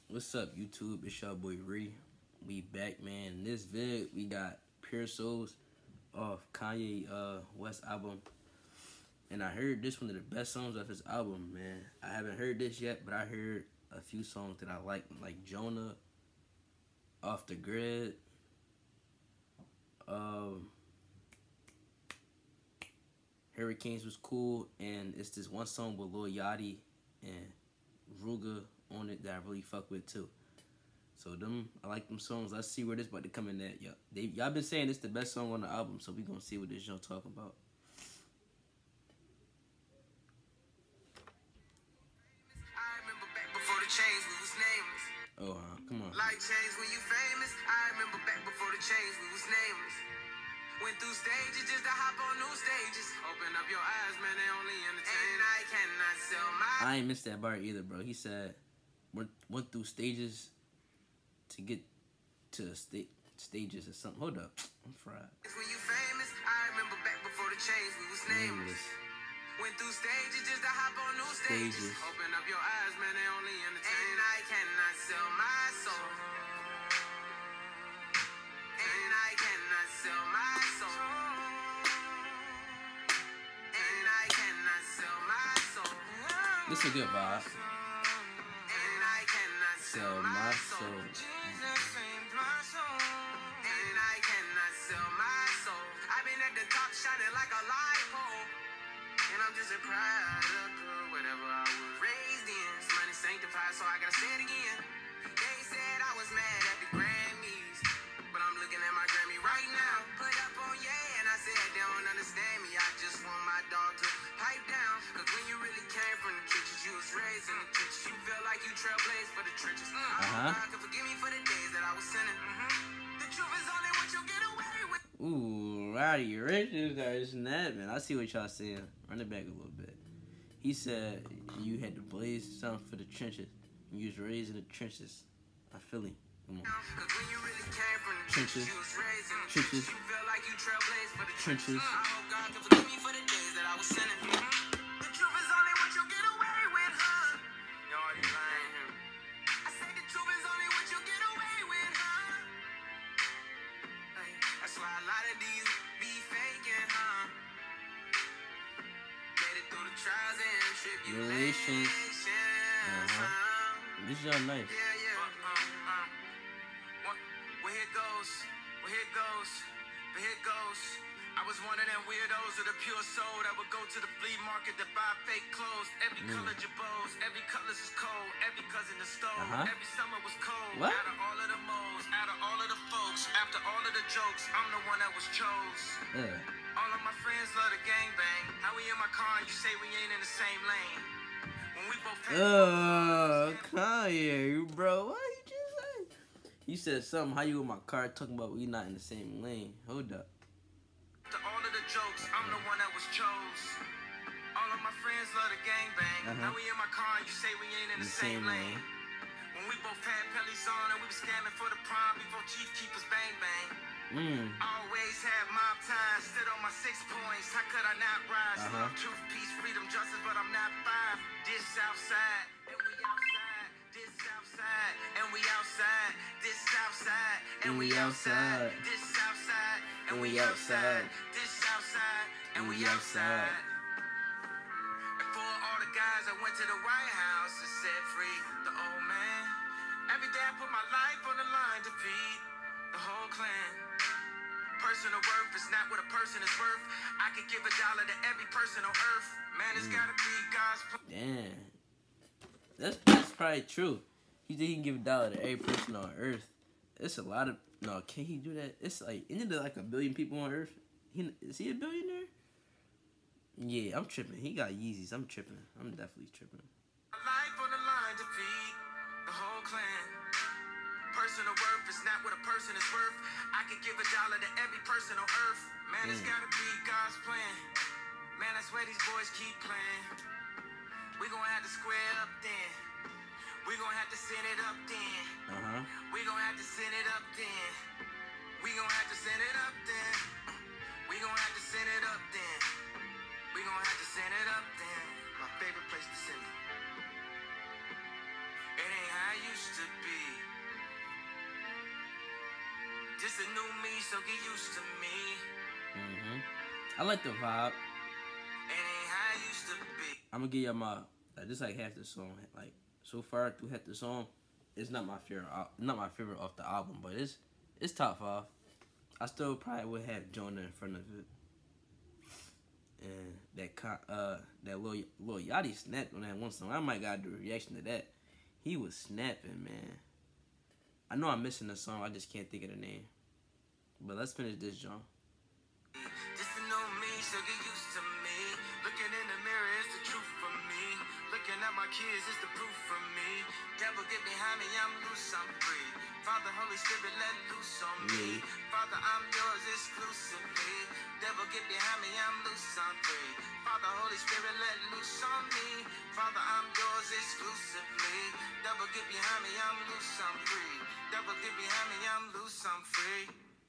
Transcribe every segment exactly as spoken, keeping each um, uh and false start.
What's up, YouTube? It's your boy Ree. We back, man. In this vid, we got Pure Souls off Kanye uh, West album. And I heard this one of the best songs off his album, man. I haven't heard this yet, but I heard a few songs that I like, like Jonah, Off the Grid, um, Hurricanes was cool, and it's this one song with Lil Yachty and Ruga on it that I really fuck with too. So them, I like them songs. Let's see where this about to come in at. Y'all, they, y'all been saying it's the best song on the album, so we gonna see what this y'all talking about. I remember back before the chains, we was nameless. Oh, uh, come on. Like chains when you famous. I remember back before the chains, we was nameless. Went through stages just to hop on new stages. Open up your eyes, man, they only entertain. And I cannot sell my. I ain't missed that bar either, bro. He said went went through stages to get to sta stages or something. Hold up, I'm fried. When you famous, I remember back before the chains, we was nameless. Nameless. Went through stages just to hop on new stages. Stages. Open up your eyes, man, they only entertain. And I cannot sell my soul. And I cannot sell my soul. And I cannot sell my soul. This is a good vibe. And I cannot Sell my soul. Jesus saved my soul. And I cannot sell my soul. I've been at the top shining like a light pole. And I'm just a product of whatever I was raised in. This money sanctified, so I gotta say it again. They said I was mad at the Grammys, but I'm looking at my Grammy right now. Put up on yeah, and I said they don't understand me. I just want my dog to pipe down. Cause when you really came from the trenches, you was raised in the trenches. You feel like you trailblazed for the trenches. Mm. I Uh-huh. hope God can forgive me for the days that I was sinning. Mm-hmm. The truth is only what you get away with. Ooh, Roddy Ricch is this and that, man. I see what y'all saying. Run it back a little bit. He said you had to blaze something for the trenches. You was raised in the trenches. I feel him. Come on. Cause when you really came from the Trenches. trenches, you was raised in the Trenches. trenches. You feel like you trailblazed for the Trenches. trenches. I hope God can forgive me for the days that I was sinning. The truth is only what you get away with, huh? Y'all you lying here. I say the truth is only what you get away with, huh? Hey, that's why a lot of these be faking, huh? Made it through the trials and Tribulations. tribulations. Uh-huh. This y'all nice. Yeah, yeah. Uh, uh, uh. Well, well, here goes. Well, here goes. But here goes. I was one of them weirdos of the pure soul that would go to the flea market to buy fake clothes. Every Mm. color jabos, every color's is cold, every cousin is stole. Uh-huh. Every summer was cold. What? Out of all of the moles, out of all of the folks, after all of the jokes, I'm the one that was chose. Yeah. All of my friends love the gangbang. How we in my car and you say we ain't in the same lane? When we both had Oh, Kanye, bro. What he just say? He said something. How you in my car talking about we not in the same lane? Hold up. to all of the jokes, I'm the one that was chose. All of my friends love the gangbang. Uh-huh. Now we in my car and you say we ain't in the, same, lane. When we both had pellies on and we was scamming for the prime before Chief Keepers bang bang. Mm. Always had mob ties, stood on my six points. How could I not rise? Uh-huh. Love, truth, peace, freedom, justice, but I'm not five. This Southside, and we outside. This Southside, and we outside. This Southside, and we outside. This Southside, and we outside. This Southside, and we outside. And for all the guys that went to the White House and said free the old man. Every day I put my life on the line to feed the whole clan. Personal worth is not what a person is worth. I could give a dollar to every person on earth. Man, it's gotta be God's plan. Damn. That's that's probably true. He think he can give a dollar to every person on Earth. It's a lot of no. Can he do that? It's like isn't there like a billion people on Earth? He, is he a billionaire? Yeah, I'm tripping. He got Yeezys. I'm tripping. I'm definitely tripping. My life on the line to feed the whole clan. Personal worth is not what a person is worth. I could give a dollar to every person on earth. Man, it's Mm. gotta be God's plan. Man, that's where these boys keep playing. We gonna have to square up then. We gonna have to send it up then. Uh huh. We gonna have to send it up then. We gonna have to send it up then. We gonna have to send it up then. We gonna have to send it up then. My favorite place to send it. It ain't how I used to. to be. This a new me, so get used to me. Mm-hmm. I like the vibe. It ain't how I used to be. I'm gonna give you my like this like half the song. Like so far through half the song, it's not my favorite. al- Not my favorite off the album, but it's it's top five. I still probably would have Jonah in front of it. And that co- uh that little little Yachty snapped on that one song. I might gotta do a reaction to that. He was snapping, man. I know I'm missing the song. I just can't think of the name. But let's finish this, John. This a new me, so get used to me. Looking in the mirror is the truth for me. Looking at my kids is the proof for me. Devil get behind me, I'm loose, I'm free. Father, Holy Spirit, let loose on me. Father, I'm yours exclusively. Devil get behind me, I'm loose, I'm free. Father, Holy Spirit, let loose on me. Father, I'm yours exclusively. Devil get behind me, I'm loose, I'm free. Devil get behind me, I'm loose, I'm free.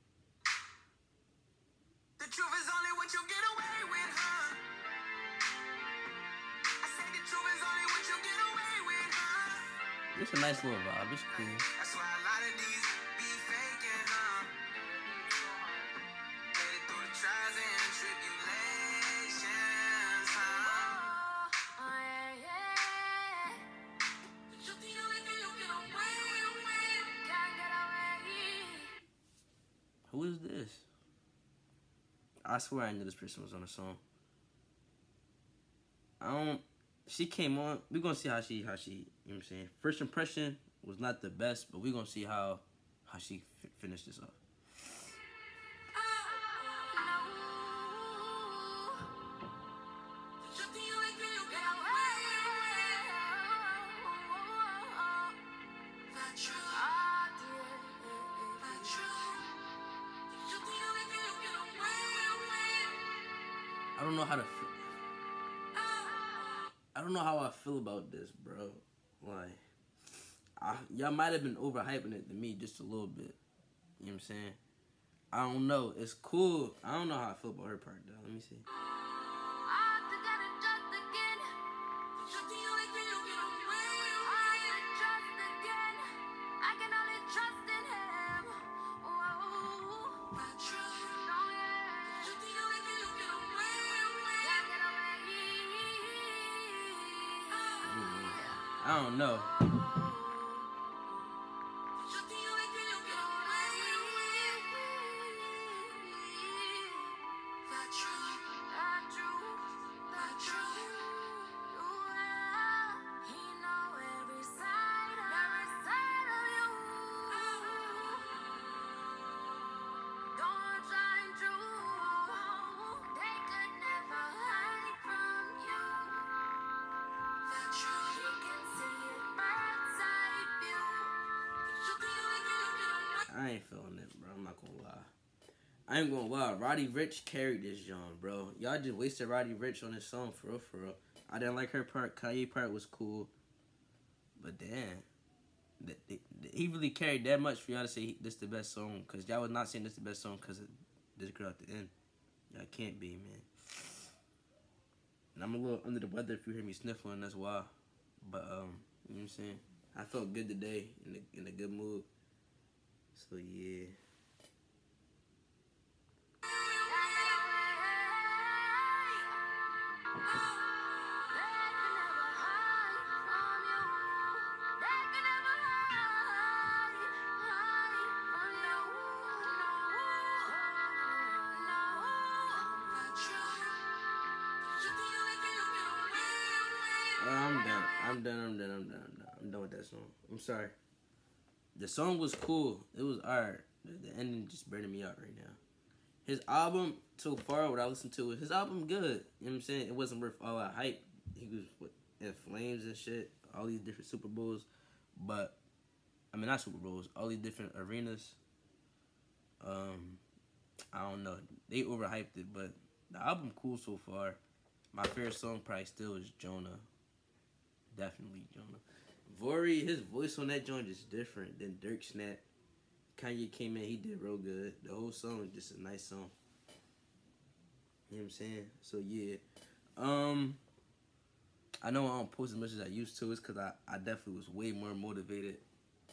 The truth is only what you get away with, huh? I say the truth is only what you get away with, huh? It's a nice little vibe. It's cool. That's why a lot of these be faking, huh? Made it through the trials and tribulations, huh? Oh, yeah, yeah. The truth the only thing you get away with. Can't get away. Who is this? I swear I knew this person was on the song. I don't. She came on. We're gonna see how she how she. You know what I'm saying. First impression was not the best, but we're gonna see how how she f- finished this off. I don't know how to. Feel. I don't know how I feel about this, bro. Like, I, y'all might have been overhyping it to me just a little bit. You know what I'm saying? I don't know. It's cool. I don't know how I feel about her part, though. Let me see. I don't know. I ain't feeling it, bro. I'm not gonna lie. I ain't gonna lie. Roddy Ricch carried this John, bro. Y'all just wasted Roddy Ricch on this song, for real, for real. I didn't like her part. Kanye part was cool. But damn. Th- th- th- He really carried that much for y'all to say he, this the best song. Because y'all was not saying this the best song because of this girl at the end. Y'all can't be, man. And I'm a little under the weather if you hear me sniffling, that's why. But, um, you know what I'm saying? I felt good today, in a, in a good mood. So, yeah. Uh, I'm done. I'm done. I'm done. I'm done. I'm done. I'm done with that song. I'm sorry. The song was cool. It was alright. The, the ending just burning me out right now. His album, so far, what I listened to, his album good. You know what I'm saying? It wasn't worth all that hype. He was what, in flames and shit. All these different Super Bowls. But, I mean, not Super Bowls. All these different arenas. Um, I don't know. They overhyped it, but the album cool so far. My favorite song probably still is Jonah. Definitely Jonah. Vori, his voice on that joint is different than Dirk Snap. Kanye came in, he did real good. The whole song is just a nice song. You know what I'm saying? So yeah. Um I know I don't post as much as I used to. It's because I, I definitely was way more motivated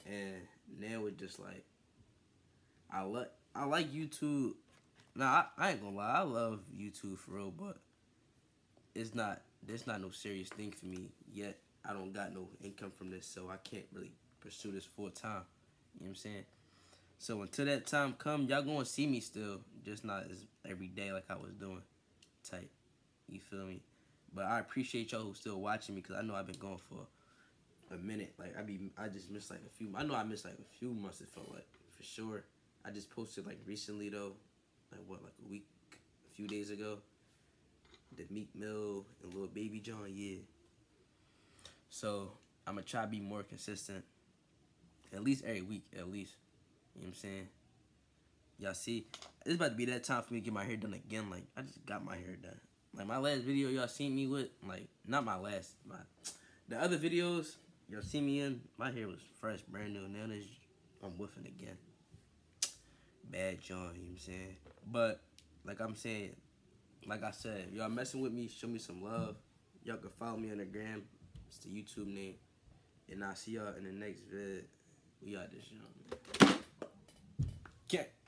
And now it's just like I like I like YouTube. Nah, I, I ain't gonna lie, I love YouTube for real, but it's not there's not no serious thing for me yet. I don't got no income from this, so I can't really pursue this full time. You know what I'm saying? So until that time come, y'all gonna see me still, just not as every day like I was doing. Type, you feel me? But I appreciate y'all who still watching me, because I know I've been going for a minute. Like I be, I just missed like a few. I know I missed like a few months. It felt like for sure. I just posted like recently though, like what, like a week, a few days ago. The Meek Mill and Lil Baby John, yeah. So I'm gonna try to be more consistent, at least every week, at least. You know what I'm saying? Y'all see, it's about to be that time for me to get my hair done again. Like I just got my hair done. Like my last video y'all seen me with, like not my last, my the other videos y'all see me in, my hair was fresh, brand new. Now this, I'm whiffing again. Bad John, you know what I'm saying? But like I'm saying, like I said, y'all messing with me, show me some love. Y'all can follow me on the gram. It's the YouTube name. And I'll see y'all in the next vid. We out this, you know. Okay.